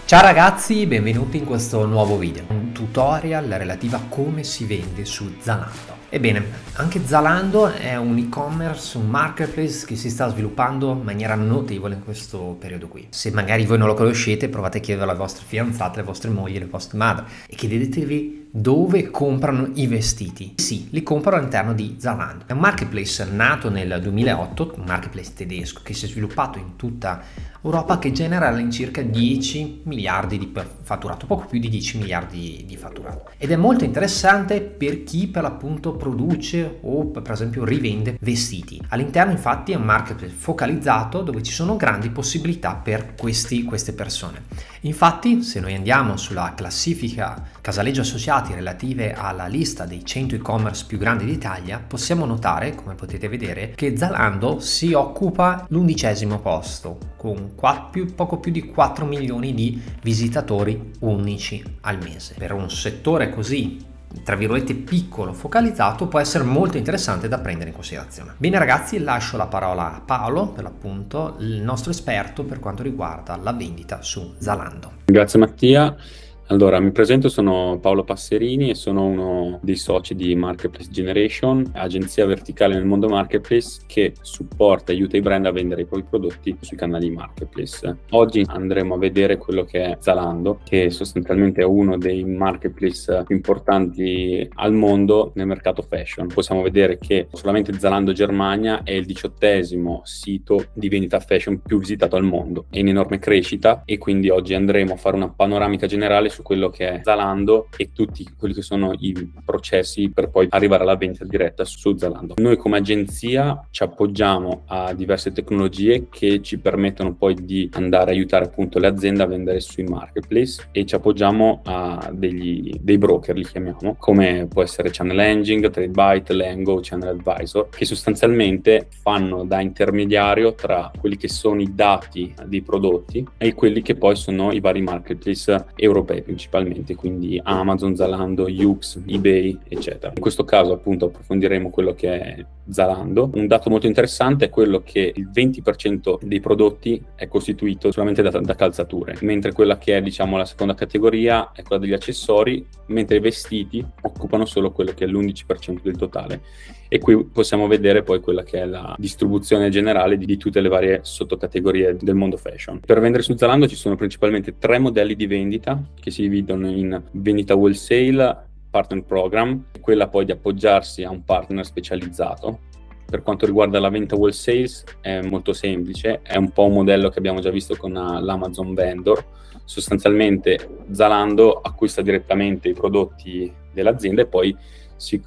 Ciao ragazzi, benvenuti in questo nuovo video, un tutorial relativo a come si vende su Zalando. Ebbene, anche Zalando è un e-commerce, un marketplace che si sta sviluppando in maniera notevole in questo periodo qui. Se magari voi non lo conoscete, provate a chiederlo alle vostre fidanzate, alle vostre mogli, alle vostre madri e chiedetevi dove comprano i vestiti. Sì, li comprano all'interno di Zalando. È un marketplace nato nel 2008, un marketplace tedesco che si è sviluppato in tutta Europa, che genera all'incirca 10 miliardi di fatturato, poco più di 10 miliardi di fatturato. Ed è molto interessante per chi per l'appunto produce o per esempio rivende vestiti. All'interno infatti è un marketplace focalizzato dove ci sono grandi possibilità per queste persone. Infatti se noi andiamo sulla classifica Casaleggio Associati relative alla lista dei 100 e-commerce più grandi d'Italia, possiamo notare, come potete vedere, che Zalando si occupa l'11° posto con poco più di 4 milioni di visitatori unici al mese. Per un settore così, tra virgolette, piccolo, focalizzato, può essere molto interessante da prendere in considerazione. Bene ragazzi, lascio la parola a Paolo, per l'appunto il nostro esperto per quanto riguarda la vendita su Zalando. Grazie Mattia. Allora, mi presento, sono Paolo Passerini e sono uno dei soci di Marketplace Generation, agenzia verticale nel mondo marketplace che supporta e aiuta i brand a vendere i propri prodotti sui canali marketplace. Oggi andremo a vedere quello che è Zalando, che sostanzialmente è uno dei marketplace più importanti al mondo nel mercato fashion. Possiamo vedere che solamente Zalando Germania è il 18° sito di vendita fashion più visitato al mondo, è in enorme crescita e quindi oggi andremo a fare una panoramica generale su quello che è Zalando e tutti quelli che sono i processi per poi arrivare alla vendita diretta su Zalando. Noi come agenzia ci appoggiamo a diverse tecnologie che ci permettono poi di andare a aiutare appunto le aziende a vendere sui marketplace e ci appoggiamo a dei broker, li chiamiamo, come può essere Channel Engine, TradeByte, Lengo, Channel Advisor, che sostanzialmente fanno da intermediario tra quelli che sono i dati dei prodotti e quelli che poi sono i vari marketplace europei principalmente, quindi Amazon, Zalando, Yoox, eBay, eccetera. In questo caso appunto approfondiremo quello che è Zalando. Un dato molto interessante è quello che il 20% dei prodotti è costituito solamente da calzature, mentre quella che è diciamo la seconda categoria è quella degli accessori, mentre i vestiti occupano solo quello che è l'11% del totale. E qui possiamo vedere poi quella che è la distribuzione generale di tutte le varie sottocategorie del mondo fashion. Per vendere su Zalando ci sono principalmente 3 modelli di vendita che si dividono in vendita wholesale, partner program, quella poi di appoggiarsi a un partner specializzato. Per quanto riguarda la vendita wholesale è molto semplice, è un po' un modello che abbiamo già visto con l'Amazon Vendor. Sostanzialmente Zalando acquista direttamente i prodotti dell'azienda e poi si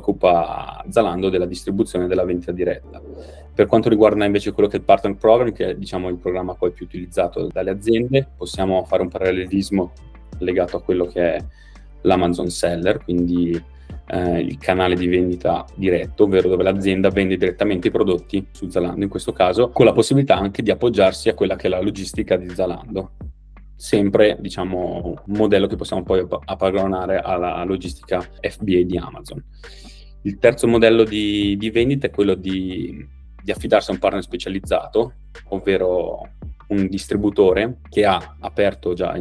occupa Zalando della distribuzione e della vendita diretta. Per quanto riguarda invece quello che è il Partner Program, che è diciamo il programma poi più utilizzato dalle aziende, possiamo fare un parallelismo legato a quello che è l'Amazon Seller, quindi il canale di vendita diretto, ovvero dove l'azienda vende direttamente i prodotti su Zalando, in questo caso con la possibilità anche di appoggiarsi a quella che è la logistica di Zalando. Sempre diciamo un modello che possiamo poi paragonare alla logistica FBA di Amazon. Il terzo modello di vendita è quello di affidarsi a un partner specializzato, ovvero un distributore che ha aperto già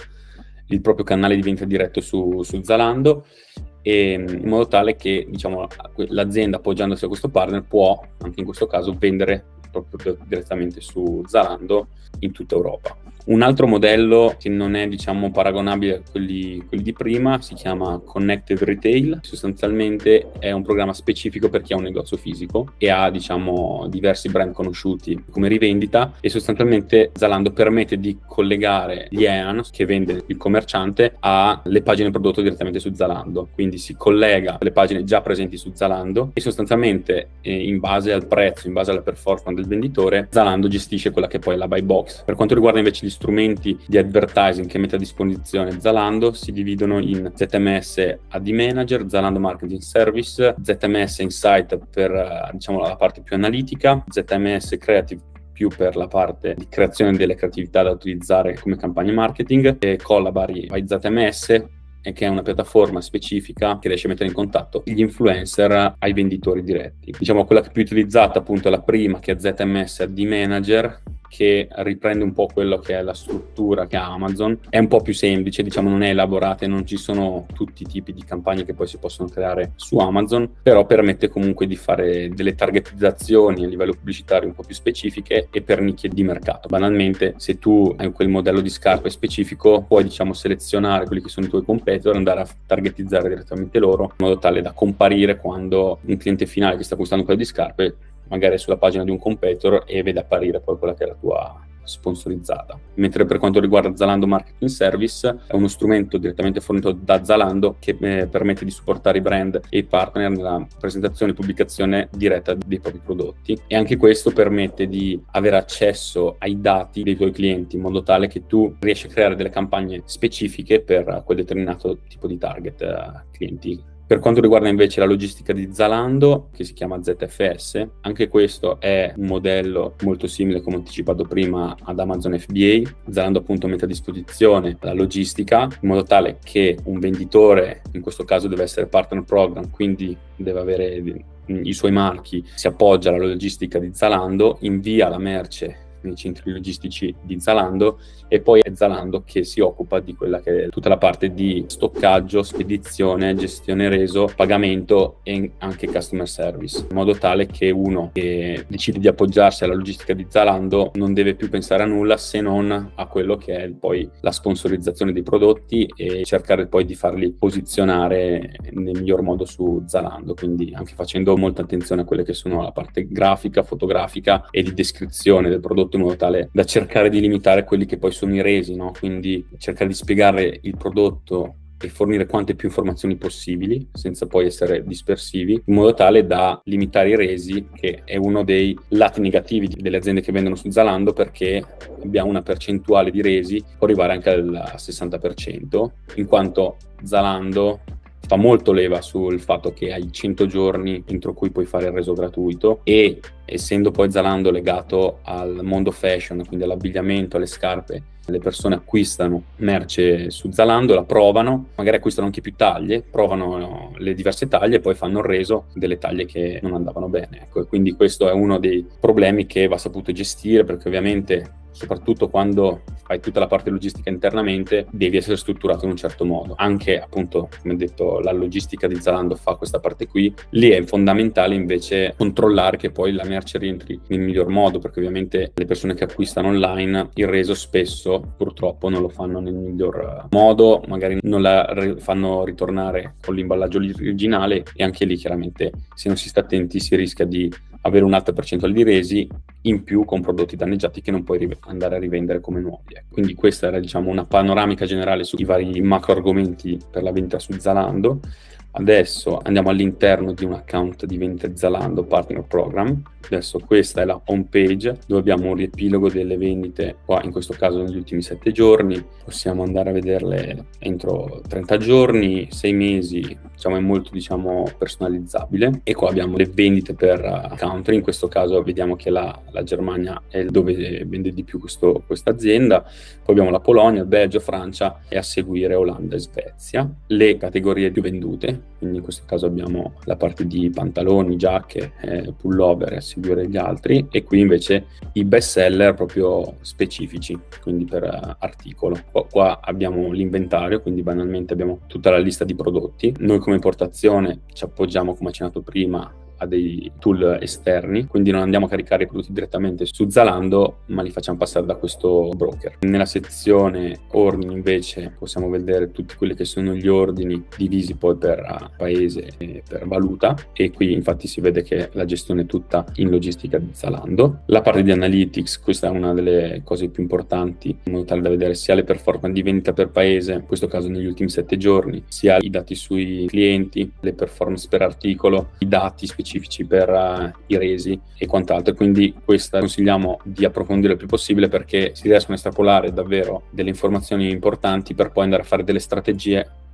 il proprio canale di vendita diretto su Zalando, e in modo tale che diciamo l'azienda appoggiandosi a questo partner può anche in questo caso vendere proprio direttamente su Zalando in tutta Europa. Un altro modello che non è diciamo paragonabile a quelli di prima si chiama Connected Retail. Sostanzialmente è un programma specifico per chi ha un negozio fisico e ha diciamo diversi brand conosciuti come rivendita, e sostanzialmente Zalando permette di collegare gli EAN che vende il commerciante alle pagine prodotto direttamente su Zalando, quindi si collega alle pagine già presenti su Zalando e sostanzialmente in base al prezzo, in base alla performance del venditore, Zalando gestisce quella che poi è la buy box. Per quanto riguarda invece gli strumenti di advertising che mette a disposizione Zalando, si dividono in ZMS Ad Manager, Zalando Marketing Service, ZMS Insight per diciamo la parte più analitica, ZMS Creative più per la parte di creazione delle creatività da utilizzare come campagne marketing, e Collabary by ZMS, che è una piattaforma specifica che riesce a mettere in contatto gli influencer ai venditori diretti. Diciamo quella che è più utilizzata appunto è la prima, che è ZMS Ad Manager, che riprende un po' quello che è la struttura che ha Amazon. È un po' più semplice, diciamo, non è elaborata e non ci sono tutti i tipi di campagne che poi si possono creare su Amazon, però permette comunque di fare delle targetizzazioni a livello pubblicitario un po' più specifiche e per nicchie di mercato. Banalmente, se tu hai quel modello di scarpe specifico, puoi, diciamo, selezionare quelli che sono i tuoi competitor, andare a targetizzare direttamente loro in modo tale da comparire quando un cliente finale che sta acquistando quello di scarpe magari sulla pagina di un competitor e vede apparire poi quella che è la tua sponsorizzata. Mentre per quanto riguarda Zalando Marketing Service, è uno strumento direttamente fornito da Zalando che permette di supportare i brand e i partner nella presentazione e pubblicazione diretta dei propri prodotti, e anche questo permette di avere accesso ai dati dei tuoi clienti in modo tale che tu riesci a creare delle campagne specifiche per quel determinato tipo di target clienti. Per quanto riguarda invece la logistica di Zalando, che si chiama ZFS, anche questo è un modello molto simile, come anticipato prima, ad Amazon FBA. Zalando appunto mette a disposizione la logistica in modo tale che un venditore, in questo caso deve essere partner program, quindi deve avere i suoi marchi, si appoggia alla logistica di Zalando, invia la merce nei centri logistici di Zalando e poi è Zalando che si occupa di quella che è tutta la parte di stoccaggio, spedizione, gestione reso, pagamento e anche customer service, in modo tale che uno che decide di appoggiarsi alla logistica di Zalando non deve più pensare a nulla se non a quello che è poi la sponsorizzazione dei prodotti e cercare poi di farli posizionare nel miglior modo su Zalando, quindi anche facendo molta attenzione a quelle che sono la parte grafica, fotografica e di descrizione del prodotto, in modo tale da cercare di limitare quelli che poi sono i resi, no? Quindi cercare di spiegare il prodotto e fornire quante più informazioni possibili senza poi essere dispersivi, in modo tale da limitare i resi, che è uno dei lati negativi delle aziende che vendono su Zalando, perché abbiamo una percentuale di resi può arrivare anche al 60%, in quanto Zalando fa molto leva sul fatto che hai 100 giorni entro cui puoi fare il reso gratuito, e essendo poi Zalando legato al mondo fashion, quindi all'abbigliamento, alle scarpe, le persone acquistano merce su Zalando, la provano, magari acquistano anche più taglie, provano le diverse taglie e poi fanno il reso delle taglie che non andavano bene. Ecco, e quindi questo è uno dei problemi che va saputo gestire, perché ovviamente soprattutto quando fai tutta la parte logistica internamente devi essere strutturato in un certo modo. Anche appunto, come detto, la logistica di Zalando fa questa parte qui. Lì è fondamentale invece controllare che poi la merce rientri nel miglior modo, perché ovviamente le persone che acquistano online il reso spesso purtroppo non lo fanno nel miglior modo, magari non la fanno ritornare con l'imballaggio originale, e anche lì chiaramente se non si sta attenti si rischia di avere un'alta percentuale di resi in più con prodotti danneggiati che non puoi andare a rivendere come nuovi. Quindi questa era, diciamo, una panoramica generale sui vari macro argomenti per la vendita su Zalando. Adesso andiamo all'interno di un account di vendita Zalando Partner Program. Adesso questa è la home page dove abbiamo un riepilogo delle vendite, qua in questo caso negli ultimi 7 giorni. Possiamo andare a vederle entro 30 giorni, 6 mesi, diciamo è molto, diciamo, personalizzabile. E qua abbiamo le vendite per country, in questo caso vediamo che la Germania è dove vende di più questa azienda, poi abbiamo la Polonia, il Belgio, Francia e a seguire Olanda e Svezia. Le categorie più vendute, quindi in questo caso abbiamo la parte di pantaloni, giacche, pullover e a seguire gli altri, e qui invece i best seller proprio specifici, quindi per articolo. Qua abbiamo l'inventario, quindi banalmente abbiamo tutta la lista di prodotti. Noi come importazione ci appoggiamo, come accennato prima, a dei tool esterni, quindi non andiamo a caricare i prodotti direttamente su Zalando, ma li facciamo passare da questo broker. Nella sezione ordini invece possiamo vedere tutti quelli che sono gli ordini divisi poi per paese e per valuta, e qui infatti si vede che la gestione è tutta in logistica di Zalando. La parte di analytics, questa è una delle cose più importanti, in modo tale da vedere sia le performance di vendita per paese, in questo caso negli ultimi 7 giorni, sia i dati sui clienti, le performance per articolo, i dati specifici per i resi e quant'altro. Quindi questa consigliamo di approfondire il più possibile, perché si riescono a estrapolare davvero delle informazioni importanti per poi andare a fare delle strategie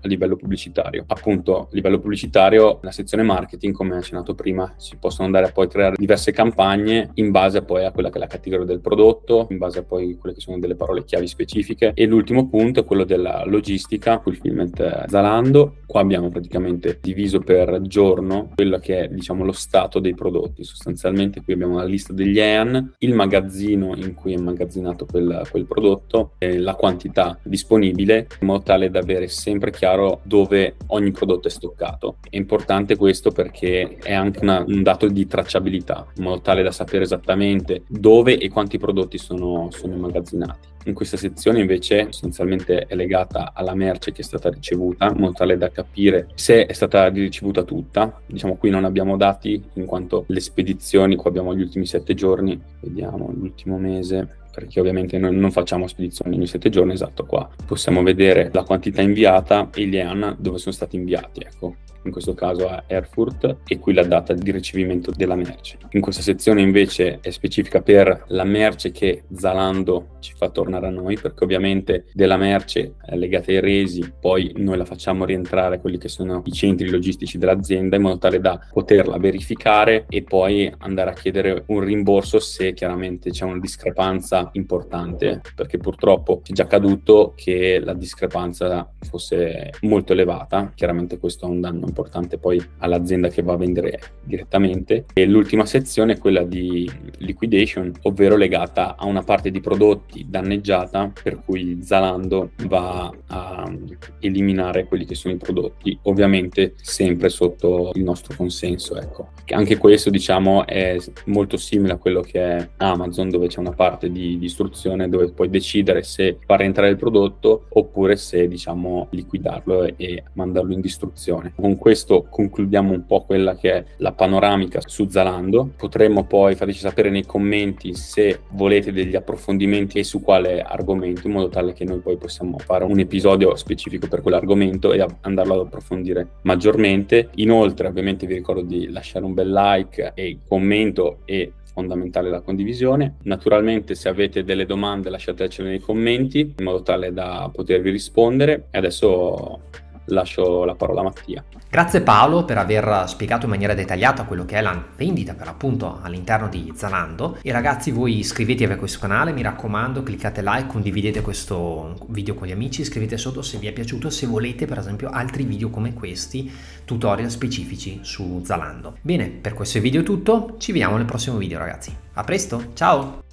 a livello pubblicitario. Appunto, a livello pubblicitario, la sezione marketing, come accennato prima, si possono andare a poi creare diverse campagne in base poi a quella che è la categoria del prodotto, in base a poi quelle che sono delle parole chiavi specifiche. E l'ultimo punto è quello della logistica, fulfillment Zalando. Qua abbiamo praticamente diviso per giorno quello che è, diciamo, lo stato dei prodotti. Sostanzialmente qui abbiamo la lista degli EAN, il magazzino in cui è immagazzinato quel prodotto, e la quantità disponibile, in modo tale da avere sempre chiaro dove ogni prodotto è stoccato. È importante questo perché è anche un dato di tracciabilità, in modo tale da sapere esattamente dove e quanti prodotti sono immagazzinati. In questa sezione invece essenzialmente è legata alla merce che è stata ricevuta, in modo tale da capire se è stata ricevuta tutta. Diciamo, qui non abbiamo dati in quanto le spedizioni, qua abbiamo gli ultimi 7 giorni, vediamo l'ultimo mese, perché ovviamente noi non facciamo spedizioni ogni 7 giorni, esatto. Qua possiamo vedere la quantità inviata e gli EAN dove sono stati inviati, ecco. In questo caso a Erfurt, e qui la data di ricevimento della merce. In questa sezione invece è specifica per la merce che Zalando ci fa tornare a noi, perché ovviamente della merce legata ai resi poi noi la facciamo rientrare a quelli che sono i centri logistici dell'azienda, in modo tale da poterla verificare e poi andare a chiedere un rimborso se chiaramente c'è una discrepanza importante, perché purtroppo è già accaduto che la discrepanza fosse molto elevata. Chiaramente questo ha un danno importante poi all'azienda che va a vendere direttamente. E l'ultima sezione è quella di liquidation, ovvero legata a una parte di prodotti danneggiata, per cui Zalando va a eliminare quelli che sono i prodotti, ovviamente sempre sotto il nostro consenso, ecco. Anche questo, diciamo, è molto simile a quello che è Amazon, dove c'è una parte di istruzione dove puoi decidere se far entrare il prodotto oppure se, diciamo, liquidarlo e mandarlo in distruzione. Con questo concludiamo un po' quella che è la panoramica su Zalando. Potremmo poi fateci sapere nei commenti se volete degli approfondimenti e su quale argomento, in modo tale che noi poi possiamo fare un episodio specifico per quell'argomento e andarlo ad approfondire maggiormente. Inoltre, ovviamente vi ricordo di lasciare un bel like e commento, e fondamentale la condivisione. Naturalmente, se avete delle domande lasciatecele nei commenti in modo tale da potervi rispondere. E adesso lascio la parola a Mattia. Grazie Paolo per aver spiegato in maniera dettagliata quello che è la vendita per l'appunto all'interno di Zalando. E ragazzi, voi iscrivetevi a questo canale, mi raccomando, cliccate like, condividete questo video con gli amici, scrivete sotto se vi è piaciuto, se volete per esempio altri video come questi, tutorial specifici su Zalando. Bene, per questo video è tutto, ci vediamo nel prossimo video ragazzi. A presto, ciao!